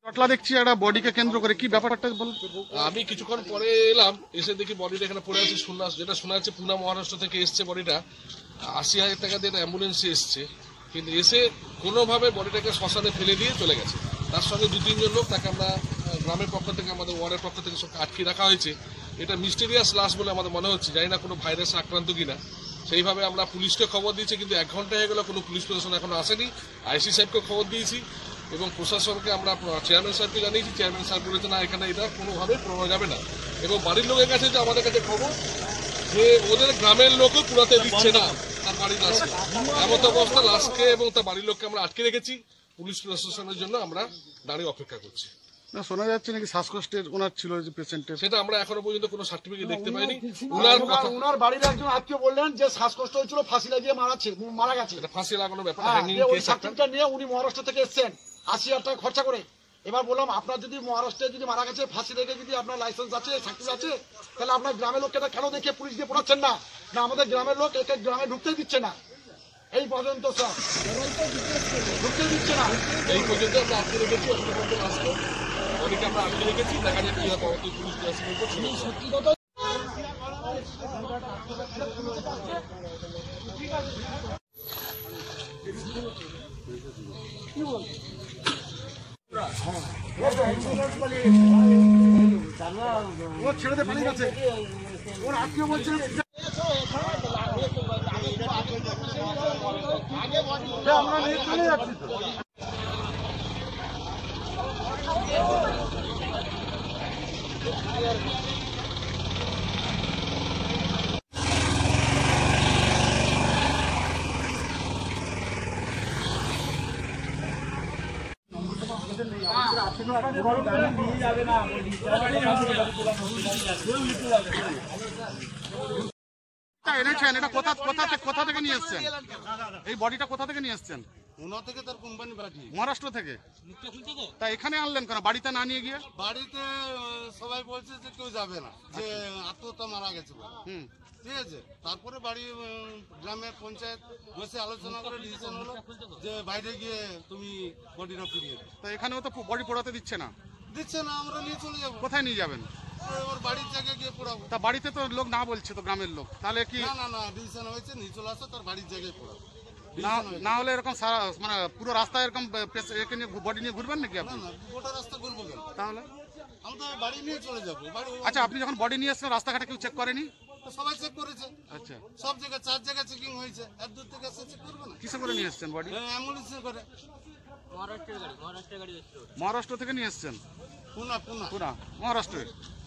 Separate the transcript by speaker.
Speaker 1: চটলা দেখছি একটা বডিকে কেন্দ্র করে কি ব্যাপারটা বলুন।
Speaker 2: আমি কিছুক্ষণ পরে এলাম, এসে দেখি বডিটা এখানে পড়ে আছে। যেটা শোনা যাচ্ছে পুনা মহারাষ্ট্র থেকে এসছে বডিটা, 80,000 টাকা দিয়ে অ্যাম্বুলেন্সে এসছে, কিন্তু এসে কোনোভাবে বডিটাকে শ্মশানে ফেলে দিয়ে চলে গেছে। তার সঙ্গে 2-3 জন লোক, তাকে আমরা গ্রামের পক্ষ থেকে, আমাদের ওয়ার্ডের পক্ষ থেকে সব আটকে রাখা হয়েছে। এটা মিস্টেরিয়াস লাশ বলে আমাদের মনে হচ্ছে, জানি না কোনো ভাইরাসে আক্রান্ত কিনা। সেইভাবে আমরা পুলিশকে খবর দিয়েছি, কিন্তু 1 ঘন্টা হয়ে গেল কোনো পুলিশ প্রশাসন এখনো আসেনি। আইসি সাহেবকে খবর দিয়েছি এবং প্রশাসনকে আমরা চেয়ারম্যান সাহেবকে জানিয়েছি। চেয়ারম্যান সাহেব বলেছে না, এখানে এটা কোনোভাবে পুরানো যাবে না। এবং বাড়ির লোকের কাছে যে আমাদের কাছে খবর যে ওদের গ্রামের লোকও পুরাতে দিচ্ছে না তার বাড়ির লাশকে। এমন অবস্থা, লাশকে এবং তার বাড়ির লোককে আমরা আটকে রেখেছি। পুলিশ প্রশাসনের জন্য আমরা দাঁড়িয়ে অপেক্ষা করছি।
Speaker 1: না, শোনা যাচ্ছে নাকি শ্বাসকষ্টের ওনার ছিল যে পেশেন্টের,
Speaker 2: সেটা আমরা এখনো পর্যন্ত কোনো সার্টিফিকেট দেখতে পাইনি।
Speaker 3: ওনার বাড়ির একজন আত্মীয় বললেন যে শ্বাসকষ্ট হয়েছিল, ফাঁসি লাগিয়ে মারা গেছে।
Speaker 2: এটা ফাঁসি লাগানোর ব্যাপার,
Speaker 3: ওই সার্টিফিকেট নিয়ে উনি মহারাষ্ট্র থেকে এসেছেন 80,000 টাকা খরচা করে। এবার বললাম, আপনার যদি মহারাষ্ট্রে যদি মারা গেছে, ফাঁসি লেগে যদি আপনার লাইসেন্স আছে, সার্টিফিকেট আছে, তাহলে আপনার গ্রামের লোককে কেন দেখে পুলিশ দিয়ে পড়াচ্ছেন না? না, আমাদের গ্রামের লোক একে গ্রামে ঢুকতেই দিচ্ছে না, এই পর্যন্ত সব ঢুকতে দিচ্ছে না।
Speaker 2: এই পর্যন্ত আমরা আটকে রেখেছি। অনেকে আমরা আটকে রেখেছি, দেখা যায় কি হয় পরবর্তী পুলিশ প্রশাসনের উপর ছিল। সত্যি কথা
Speaker 3: ও ছেড়ে দিয়ে পালিয়ে গেছে, ওর আত্মীয় বলছে আমরা নিয়ে চলে যাচ্ছি।
Speaker 1: এনেছেন এটা কোথা থেকে নিয়ে এসছেন? এই বডিটা কোথা থেকে নিয়ে এসছেন? মহারাষ্ট্র থেকে। তা এখানে আনলেন কেন, বাড়িতে না নিয়ে গিয়ে?
Speaker 4: বাড়িতে সবাই বলছে যে কেউ যাবে না, যে আত্মহত্যা মারা গেছে। ঠিক আছে, তারপরে বাড়ি গ্রামের পঞ্চায়েত বসে আলোচনা করে ডিসিশন হলো যে বাইরে গিয়ে তুমি বডিটা ফিরিয়ে দাও।
Speaker 1: তা এখানেও তো বডি পোড়াতে দিচ্ছে না।
Speaker 4: আমরা নিয়ে চলে যাবো।
Speaker 1: কোথায় নিয়ে যাবেন?
Speaker 4: ওর বাড়ির জায়গায় গিয়ে পোড়াবো।
Speaker 1: তা বাড়িতে তো লোক না বলছে তো, গ্রামের লোক, তাহলে কি?
Speaker 4: না, ডিসিশন হয়েছে নিয়ে চলে আসো, তার বাড়ির জায়গায় পোড়াবো।
Speaker 1: না হলে এরকম মানে পুরো রাস্তায় এরকম বডি নিয়ে ঘুরবেন নাকি আপনি?
Speaker 4: না, গোটা রাস্তা ঘুরবো কেন?
Speaker 1: তাহলে
Speaker 4: আমি তো বাড়ি নিয়ে চলে যাবো।
Speaker 1: আচ্ছা, আপনি যখন বডি নিয়ে এসেছেন রাস্তাঘাটে কেউ চেক করেনি?
Speaker 4: সবাই চেক করেছে।
Speaker 1: আচ্ছা,
Speaker 4: সব জায়গায় 4 জায়গায় চেকিং হয়েছে, এত দূর থেকে এসে চেক করবে না?
Speaker 1: কিসে করে নিয়ে এসেছেন বডি?
Speaker 4: অ্যাম্বুলেন্সে করে।
Speaker 1: মহারাষ্ট্র থেকে নিয়ে এসেছেন?
Speaker 4: পুনা
Speaker 1: পুনা মহারাষ্ট্রে।